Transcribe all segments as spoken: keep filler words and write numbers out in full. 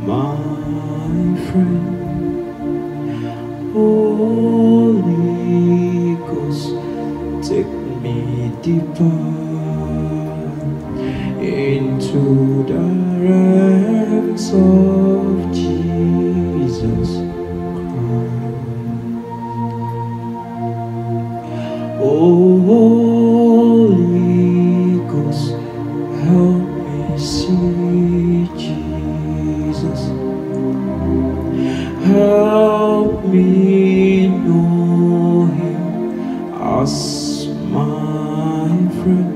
my friend. Holy Ghost, take me deeper into the realms of Jesus Christ. Oh, Holy Ghost, help me see Jesus. Help me know Him as my friend.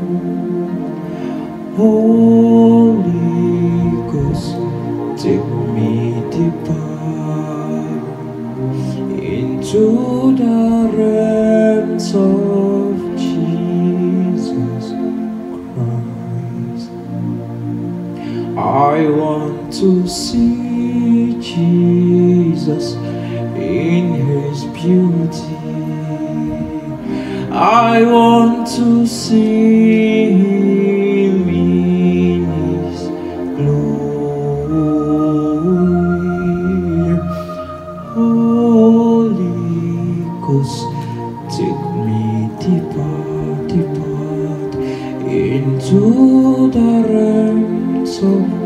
Holy Ghost, take me deeper into the realms of Jesus Christ. I want to see Jesus in His beauty. I want to see Him in His glory. Holy Ghost, take me deeper, deeper into the realms of